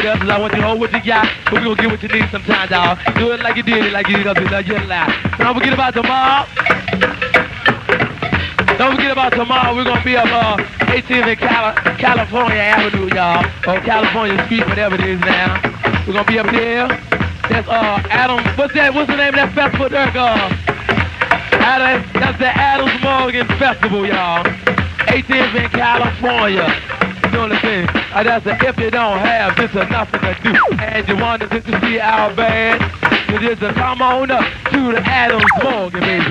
us, 'cause I want you to hold what you got, but we gonna get what you need sometimes, y'all. Do it like you did it, like you did up, like you're loud. Don't forget about tomorrow. Don't forget about tomorrow, we're gonna be up 18th in California Avenue, y'all. Or California Street, whatever it is now. We're gonna be up there. That's Adam, what's the name of that festival there, Adam, that's the Adams Morgan Festival, y'all. 18th in California. Doing the thing. That's a if you don't have, this is nothing to do. And you want to see our band, you just come on up to the Adams Morgan, baby.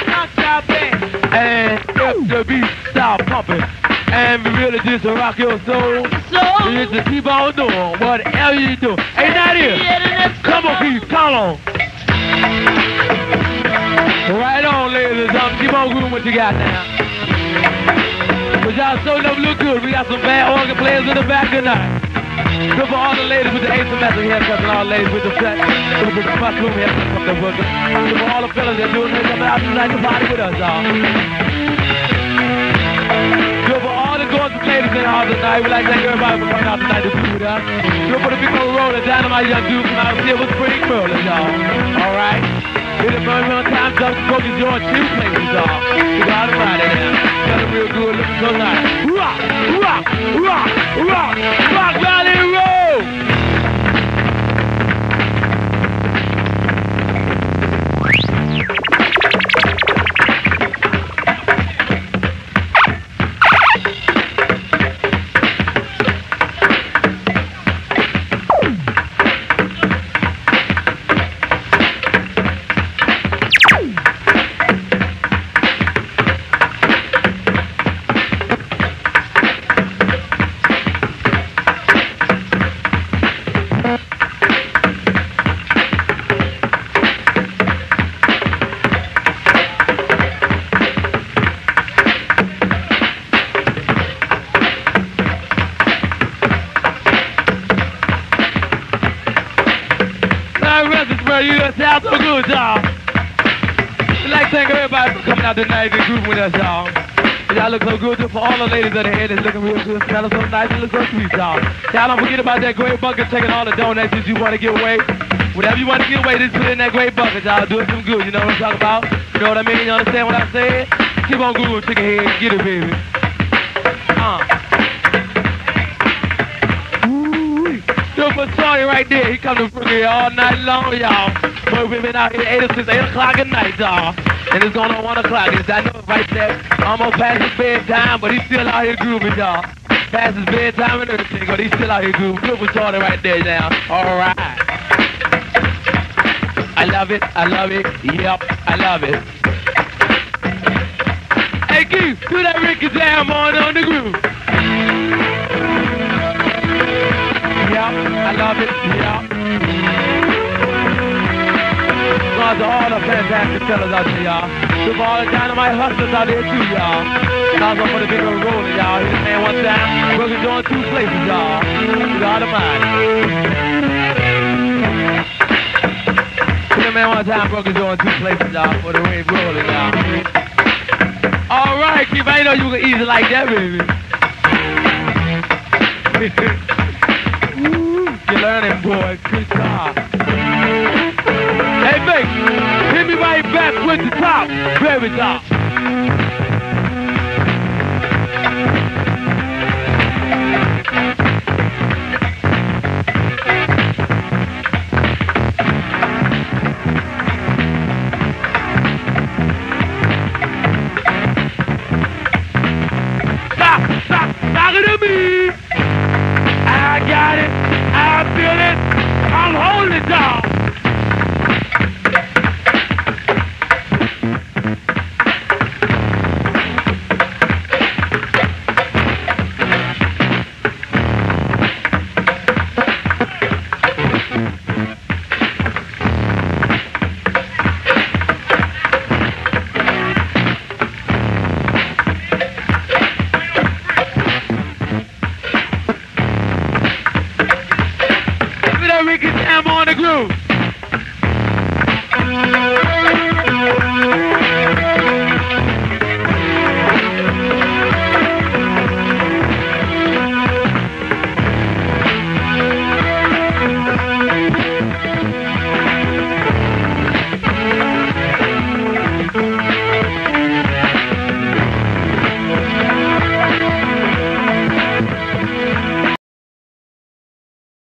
And if the beat stop pumping, and we really just rock your soul, you just keep on doing whatever you do. Ain't that it? Come on, Keith, come on. Right on, ladies. Keep on doing what you got now. But y'all so never look good. We got some bad organ players in the back tonight. Good for all the ladies with the asymmetric haircuts and all the ladies with the flat, with the mushroom haircuts from the booger. Good for all the fellas that doing this coming out tonight to party with us, y'all. Good for all the gorgeous ladies in the house tonight. We'd like to thank everybody for coming out tonight to be with us. Good for the big old roller down to my young dude from out of Silver Spring, Maryland, y'all. All right. Hit the Birmingham time, Dr. Focus, George, two places, y'all. We got it right now. Got it real good, looking so nice. Rock, rock, rock, rock, rock, Valley Road! Sounds so good, y'all. I'd like to thank everybody for coming out tonight and grooving with us, y'all. Y'all look so good. For all the ladies of the head that's looking real good, smelling so nice and look so sweet, y'all. Y'all don't forget about that great bucket, taking all the donations you want to give away. Whatever you want to give away, just put it in that great bucket, y'all. Do it some good, you know what I'm talking about? You know what I mean? You understand what I'm saying? Keep on grooving, chicken head, get it, baby. Super Tony right there, he come to bring it all night long, y'all. But we've been out here 8 o'clock at night, y'all. And it's going on 1 o'clock. I know it's right there, almost past his bedtime, but he's still out here grooving, y'all. Past his bedtime and everything, but he's still out here grooving. Super Tony right there now. All right. I love it, I love it, yep, I love it. Hey, Keith, do that Ricky Jam on the groove. Yep, I love it, yep. To all the fantastic fellas out there, y'all. To all the dynamite hustlers out there too, y'all. How's up for the big old rolling, y'all. Hit the man one time. We're going 2 places, y'all. You got the mind. Hit the man one time. We're going 2 places, y'all. For the wave rolling, y'all. All right, Keith. I didn't know you were easy like that, baby. You're learning, boy. Good job. Hey, Vic, hit me right back with the top, very top. Stop it to me. I got it, I feel it, I'm holding it down. Ricky Jam on the groove.